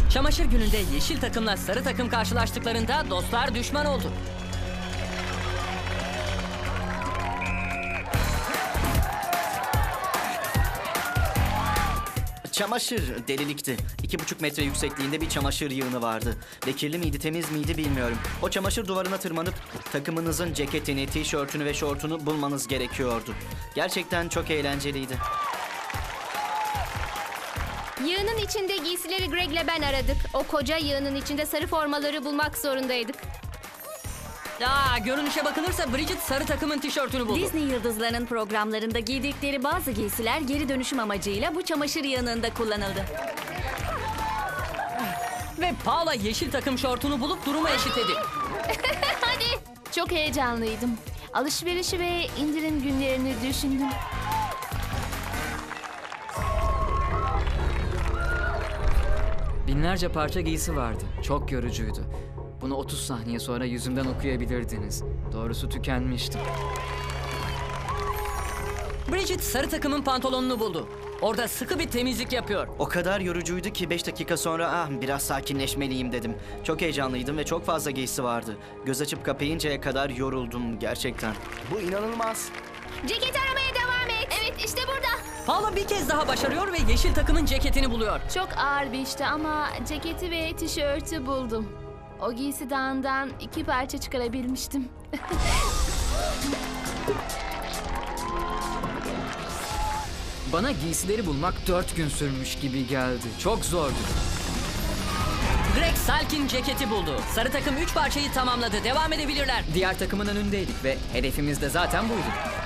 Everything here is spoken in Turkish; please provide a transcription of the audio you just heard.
Çamaşır gününde yeşil takımla sarı takım karşılaştıklarında dostlar düşman oldu. Çamaşır delilikti. 2,5 metre yüksekliğinde bir çamaşır yığını vardı. Ve kirli miydi, temiz miydi bilmiyorum. O çamaşır duvarına tırmanıp takımınızın ceketini, tişörtünü ve şortunu bulmanız gerekiyordu. Gerçekten çok eğlenceliydi. Yığının içinde giysileri Greg'le ben aradık. O koca yığının içinde sarı formaları bulmak zorundaydık. Görünüşe bakılırsa Bridget sarı takımın tişörtünü buldu. Disney yıldızlarının programlarında giydikleri bazı giysiler geri dönüşüm amacıyla bu çamaşır yığınında kullanıldı. Ve Paula yeşil takım şortunu bulup durumu eşitledi. Hadi. Çok heyecanlıydım. Alışverişi ve indirim günlerini düşündüm. Binlerce parça giysi vardı. Çok yorucuydu. Bunu 30 saniye sonra yüzümden okuyabilirdiniz. Doğrusu tükenmiştim. Bridget sarı takımın pantolonunu buldu. Orada sıkı bir temizlik yapıyor. O kadar yorucuydu ki 5 dakika sonra biraz sakinleşmeliyim dedim. Çok heyecanlıydım ve çok fazla giysi vardı. Göz açıp kapayıncaya kadar yoruldum gerçekten. Bu inanılmaz. Ceket aramaya devam et. Evet, işte burada. Paula bir kez daha başarıyor ve yeşil takımın ceketini buluyor. Çok ağır bir işti ama ceketi ve tişörtü buldum. O giysi dağından 2 parça çıkarabilmiştim. Bana giysileri bulmak 4 gün sürmüş gibi geldi. Çok zordu. Greg Salkin ceketi buldu. Sarı takım 3 parçayı tamamladı. Devam edebilirler. Diğer takımın önündeydik ve hedefimiz de zaten buydu.